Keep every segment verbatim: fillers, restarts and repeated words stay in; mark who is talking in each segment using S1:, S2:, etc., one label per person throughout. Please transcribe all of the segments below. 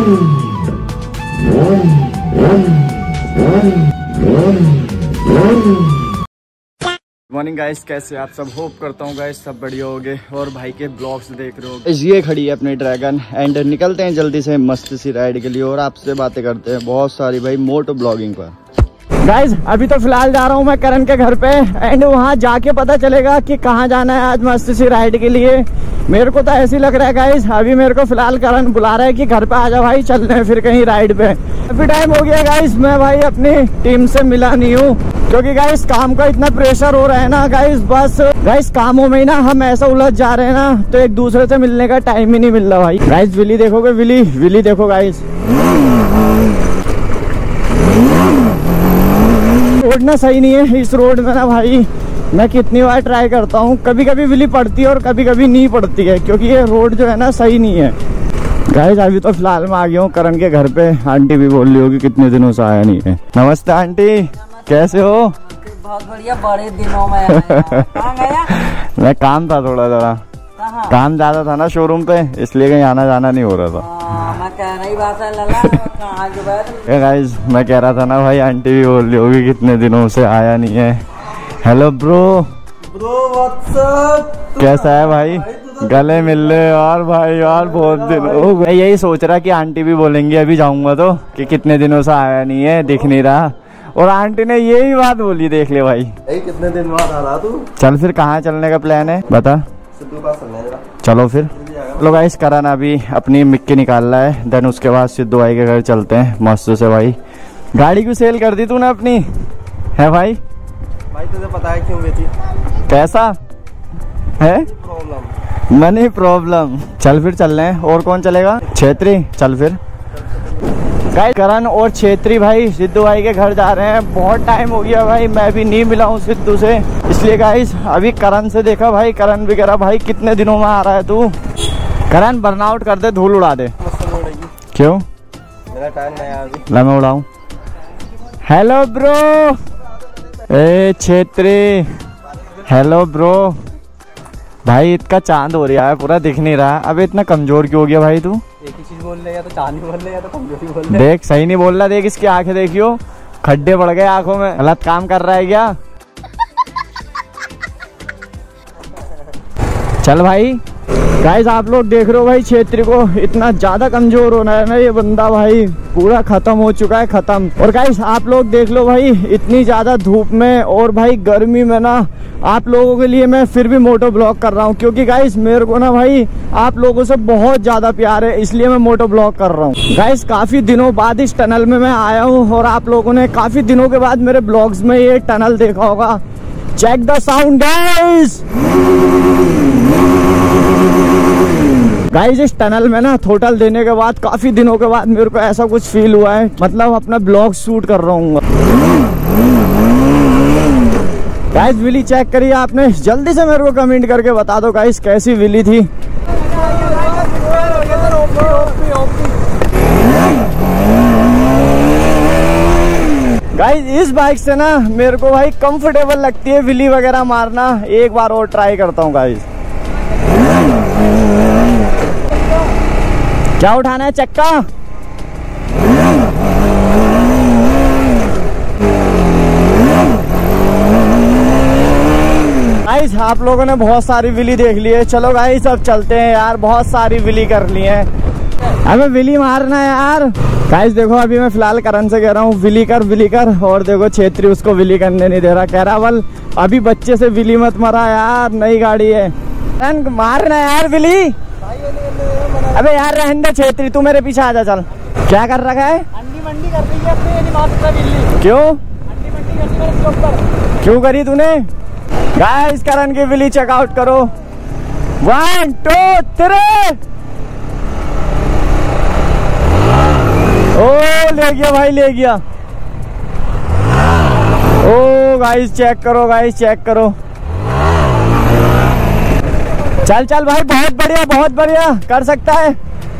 S1: Morning guys, कैसे आप सब? होप करता हूँ गाइस सब बढ़िया होगे और भाई के ब्लॉग्स देख रहे हो। ये खड़ी है अपनी ड्रैगन एंड निकलते हैं जल्दी से मस्त सी राइड के लिए और आपसे बातें करते हैं बहुत सारी भाई मोटो ब्लॉगिंग पर। गाइज अभी तो फिलहाल जा रहा हूँ मैं करण के घर पे एंड वहाँ जाके पता चलेगा कि कहाँ जाना है आज मस्त सी राइड के लिए। मेरे को तो ऐसे ही लग रहा है गाइज, अभी मेरे को फिलहाल करण बुला रहा है कि घर पे आ जा भाई, चलते हैं फिर कहीं राइड पे। अभी टाइम हो गया गाइज, मैं भाई अपनी टीम से मिला नहीं हूँ क्योंकि गाइज काम का इतना प्रेशर हो रहा है ना गाइज, बस गाइज कामों में ही ना हम ऐसा उलझ जा रहे हैं ना तो एक दूसरे से मिलने का टाइम ही नहीं मिल रहा भाई। गाइज विली देखोगे, विली विली देखो गाइज, रोड ना सही नहीं है। इस रोड में ना भाई मैं कितनी बार ट्राई करता हूँ, कभी कभी विली पड़ती है और कभी कभी नहीं पड़ती है क्योंकि ये रोड जो है ना सही नहीं है। गाइस अभी तो फिलहाल मैं आ गया हूँ करण के घर पे। आंटी भी बोल रही होगी कितने दिनों से आया नहीं है। नमस्ते आंटी, कैसे हो?
S2: बहुत बढ़िया, बड़े दिनों में आया। कहाँ गया?
S1: मैं काम था थोड़ा जरा, काम ज्यादा था ना शोरूम पे, इसलिए कहीं आना जाना नहीं हो रहा था।
S2: आ, मैं कह रही बात है लला, कहाँ गया?
S1: गाइस मैं कह रहा था ना भाई, आंटी भी बोल रही होगी कितने दिनों से आया नहीं है। हेलो ब्रो,
S3: ब्रो व्हाट्सअप,
S1: कैसा है भाई? गले मिल ले यार भाई, यार बहुत दिन हो गए। यही सोच रहा कि आंटी भी बोलेंगी अभी जाऊंगा तो कि कितने दिनों से आया नहीं है, दिख नहीं रहा, और आंटी ने यही बात बोली। देख ले भाई,
S3: कितने दिन बाद आ रहा तू?
S1: चल फिर कहाँ चलने का प्लान है बता? चलो फिर। लोग गाइस करण अभी अपनी मिक्की निकाल रहा है, देन उसके बाद सिद्धू भाई के घर चलते हैं मस्त से। भाई गाड़ी क्यों सेल कर दी तूने अपनी है भाई?
S3: भाई तुझे पता है क्यों बेची? कैसा
S1: है?
S3: Problem
S1: money problem. चल फिर चल रहे हैं। और कौन चलेगा? छेत्री। चल फिर। गाइस करण और छेत्री भाई सिद्धू भाई के घर जा रहे हैं। बहुत टाइम हो गया भाई, मैं भी नहीं मिला हूँ सिद्धू से, इसलिए गाइस अभी करण से देखा भाई, करण भी कह रहा भाई कितने दिनों में आ रहा है तू। करण बर्नआउट कर दे, धूल उड़ा दे। क्यों?
S3: मेरा टाइम नहीं है अभी।
S1: ला मैं उड़ाऊं। Hello bro. ए छेत्री, हेलो ब्रो। भाई इतना चांद हो रहा है, पूरा दिख नहीं रहा। अबे इतना कमजोर क्यों हो गया भाई तू?
S3: एक ही चीज बोल ले, या तो चांदी बोल ले या तो कमजोरी बोल ले।
S1: देख सही नहीं बोल रहा, देख इसकी आंखें देखियो, खड्डे पड़ गए आंखों में। गलत काम कर रहा है क्या? चल भाई। गाइस आप लोग देख रहे हो भाई छेत्री को इतना ज्यादा कमजोर होना है ना ये बंदा भाई, पूरा खत्म हो चुका है, खत्म। और गाइस आप लोग देख लो भाई, इतनी ज्यादा धूप में और भाई गर्मी में ना आप लोगों के लिए मैं फिर भी मोटो ब्लॉग कर रहा हूँ क्योंकि गाइस मेरे को ना भाई आप लोगों से बहुत ज्यादा प्यार है, इसलिए मैं मोटो ब्लॉग कर रहा हूँ। गाइस काफी दिनों बाद इस टनल में मैं आया हूँ और आप लोगों ने काफी दिनों के बाद मेरे ब्लॉग्स में ये टनल देखा होगा। Check the sound guys. Guys इस टनल में ना थोटल देने के बाद काफी दिनों के बाद मेरे को ऐसा कुछ फील हुआ है, मतलब अपना ब्लॉग शूट कर रहा हूँ। गाइस विली चेक करिए आपने, जल्दी से मेरे को कमेंट करके बता दो गाइस कैसी विली थी। गाइस इस बाइक से ना मेरे को भाई कंफर्टेबल लगती है विली वगैरह मारना। एक बार और ट्राई करता हूँ गाइस। क्या उठाना है? चक्का। गाइस आप लोगों ने बहुत सारी विली देख ली है, चलो गाइस अब चलते हैं यार, बहुत सारी विली कर ली है, हमें विली मारना है यार। गाइस देखो अभी मैं फिलहाल करण से कह रहा हूँ विली कर विली कर, और देखो छेत्री उसको विली करने नहीं दे रहा, कह रहा बल अभी बच्चे से विली मत मरा यार, नई गाड़ी है, मारना यार विली। अबे यार रहने दे छेत्री, तू मेरे पीछे आ जा। चल क्या कर रखा है? अंडी मंडी कर रही है अपने। क्यों अंडी मंडी कर रही है? क्यों करी तूने? गाइस करण की विली चेकआउट करो। One two three. ओ ले गया भाई, ले गया। ओ गाइस चेक करो, गाइस चेक करो। चल चल भाई, बहुत बढ़िया बहुत बढ़िया, कर सकता है।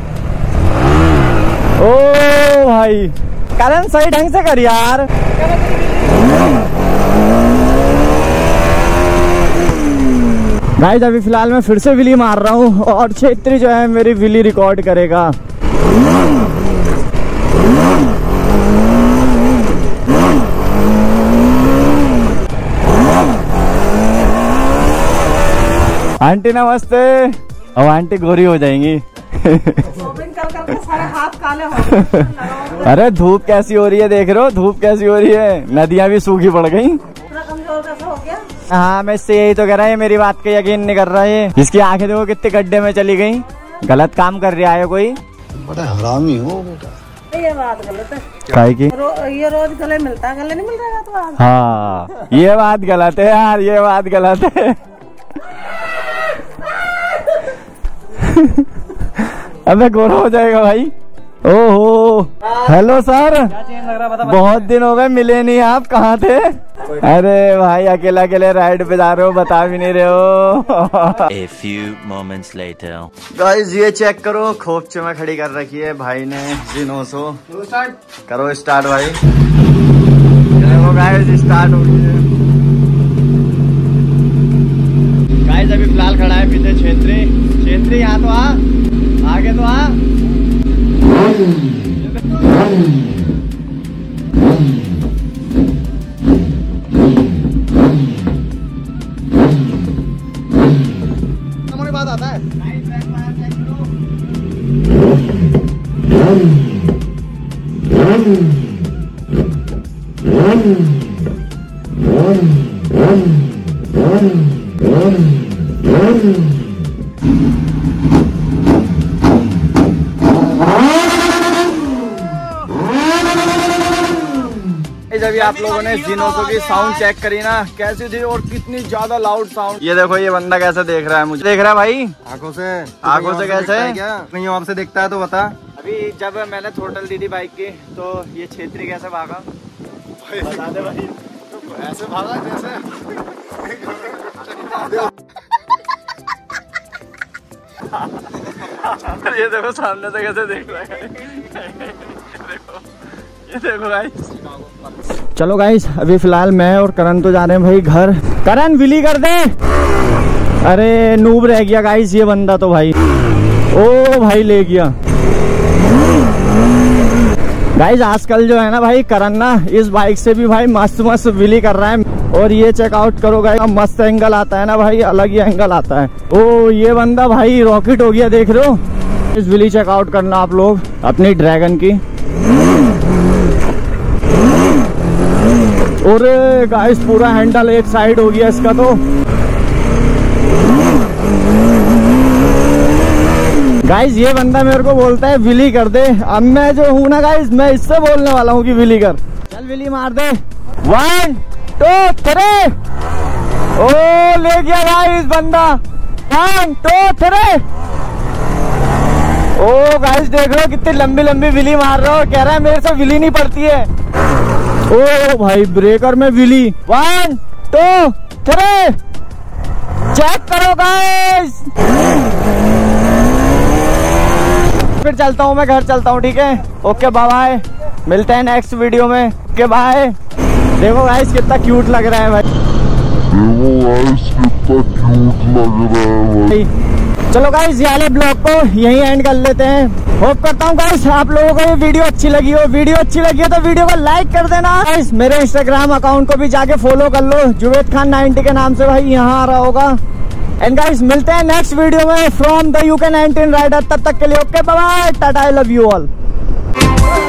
S1: ओ भाई करण सही ढंग से कर यार। गाइस अभी फिलहाल मैं फिर से विली मार रहा हूँ और छेत्री जो है मेरी विली रिकॉर्ड करेगा। आंटी नमस्ते। अब आंटी गोरी हो जाएंगी।
S2: शॉपिंग कर करके सारे हाथ काले हो गए।
S1: अरे धूप कैसी हो रही है, देख रहे हो धूप कैसी हो रही है, नदियां भी सूखी पड़ गई।
S2: पूरा कमजोर कैसा हो गया?
S1: हाँ मैं इससे यही तो कह रहा है, मेरी बात का यकीन नहीं कर रहा है। इसकी आंखें देखो कितने गड्ढे में चली गई। गलत काम कर रहा है कोई।
S4: बड़ा हरामी हो बेटा।
S2: ये बात गलत है।
S1: काहे की?
S2: रो, ये रोज गले मिलता है, गले नहीं मिल रहा तो आज।
S1: हाँ ये बात गलत है यार, ये बात गलत है। अबे गोरा हो जाएगा भाई। ओहो हेलो सर,
S3: क्या चेंज लग रहा है बता।
S1: बहुत दिन हो गए मिले नहीं, आप कहाँ थे? अरे भाई अकेला अकेले राइड पे जा रहे हो, बता भी नहीं रहे हो।
S5: A few moments later.
S1: Guys ये चेक करो, खोपचे में खड़ी कर रखी है भाई ने जिनोसो। करो स्टार्ट भाई। देखो गाइस स्टार्ट हो गई है। गाइस अभी फिलहाल खड़ा है पीछे छेत्री। छेत्री यहाँ तो आ, आगे तो आ। बात आता है। जब आप लोगों ने जिनोसो की साउंड चेक करी ना कैसी थी और कितनी ज्यादा लाउड साउंड। ये देखो ये बंदा कैसे देख रहा है मुझे, देख रहा है भाई
S3: आंखों से।
S1: आंखों से कैसे?
S3: क्या कहीं और से देखता है तो बता।
S1: अभी जब मैंने थ्रोटल दी थी बाइक की तो ये छेत्री कैसे भागा बता दे भाई।
S4: तो ऐसे भागा जैसे
S1: ये देखो सामने से कैसे देख रहा है। देखो ये देखो गाइस। चलो गाइस अभी फिलहाल मैं और करण तो जा रहे हैं भाई घर। करण विली कर दे। अरे नूब रह गया गाइस ये बंदा तो भाई। ओ भाई ले गया। गाइस आजकल जो है ना भाई करण ना इस बाइक से भी भाई मस्त मस्त विली कर रहा है। और ये चेकआउट करो गाइस, मस्त एंगल आता है ना भाई, अलग ही एंगल आता है। ओ ये बंदा भाई रॉकेट हो गया, देख रहे हो। इस विली चेकआउट करना आप लोग अपनी ड्रैगन की। और गाइस पूरा हैंडल एक साइड हो गया इसका तो। गाइस ये बंदा मेरे को बोलता है विली कर दे। अब मैं जो हूँ ना गाइस मैं इससे बोलने वाला हूँ कि विली कर। चल विली मार दे। One two three. ओ ले गया गाइस बंदा। One two three. ओ गाइस देख रहे हो कितनी लंबी लंबी विली मार रहे हो। कह रहा है मेरे से विली नहीं पड़ती है। ओ भाई ब्रेकर में wheelie. One two three. Check करो गाइस। फिर चलता हूँ मैं घर चलता हूँ, ठीक है। ओके बाय बाय, मिलते हैं नेक्स्ट वीडियो में। Okay bye. देखो गाइस कितना क्यूट लग रहा है भाई।
S4: देखो गाइस कितना क्यूट लग रहा है भाई।
S1: चलो गाइस ये वाले ब्लॉग को यहीं एंड कर लेते हैं। होप करता हूँ गाइस आप लोगों को ये वीडियो अच्छी लगी हो। वीडियो अच्छी लगी हो तो वीडियो को लाइक कर देना गाइस। मेरे इंस्टाग्राम अकाउंट को भी जाके फॉलो कर लो, जुवेद खान नाइनटी के नाम से भाई यहाँ आ रहा होगा। एंड गाइस मिलते हैं नेक्स्ट वीडियो में from the U K nineteen rider. तब तक के लिए okay bye bye, tata, I love you all.